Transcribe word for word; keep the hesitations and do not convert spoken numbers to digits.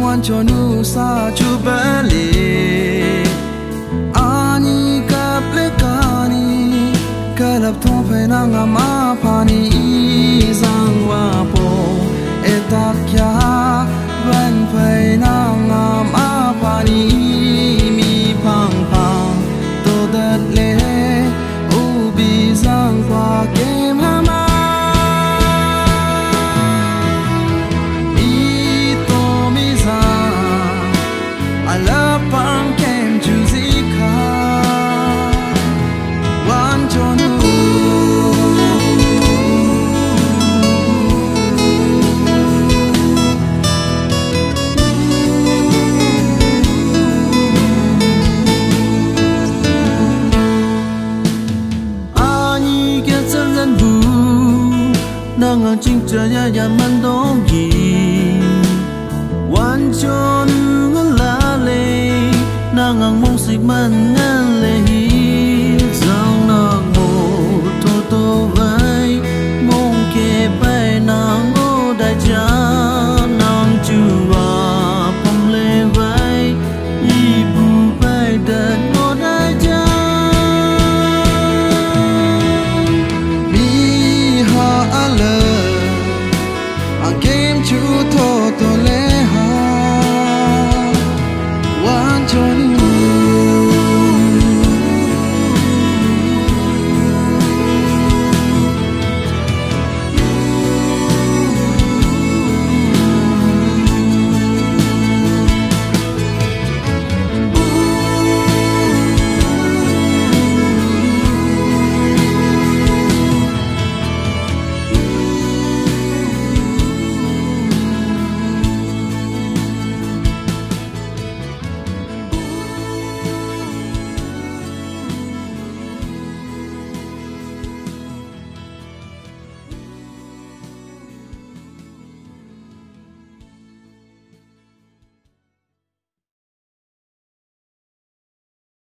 cho nu sa chu bali ani kap le kani kalap thong phe na nga ma phani zang wa po etak ya van phe na nga ma phani mi phang phang to dat le u bi zang wa ke ma ma ngang chinh trời ya ya man dong gi wan cho nu ngang la le ngang mong sig man ngang le hi zang nang mo to to vai mong ke bai nang o da cha nang chu wa pom le vai i bu bai da no da cha to